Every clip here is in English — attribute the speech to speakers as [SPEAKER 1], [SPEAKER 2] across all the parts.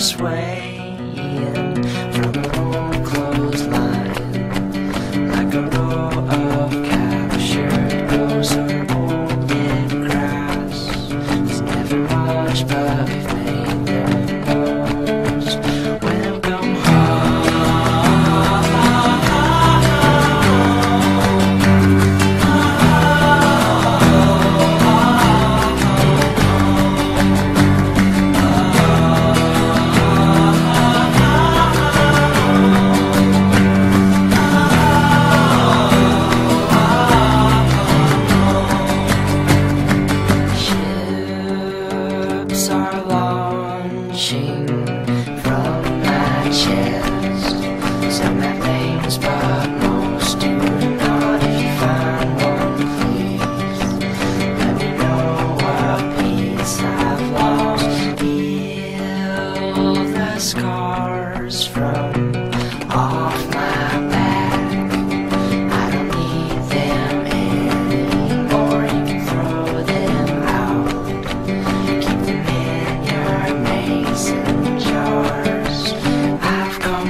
[SPEAKER 1] swaying from an old clothesline, like a row of captured ghosts or molded grass. It's never much, but we've made their most. Welcome are launching from my chest. Some have names, but most do not. If you find one, please let me know what piece I've lost. Heal the scars from off my back. I don't need them anymore. You can throw them out. Keep them in your mason jars. I've come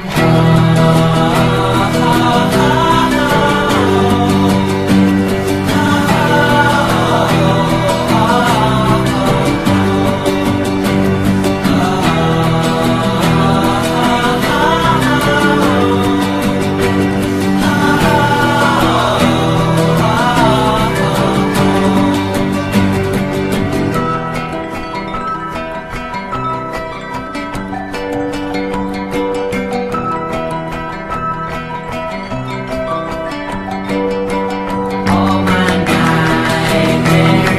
[SPEAKER 1] all my nightmares.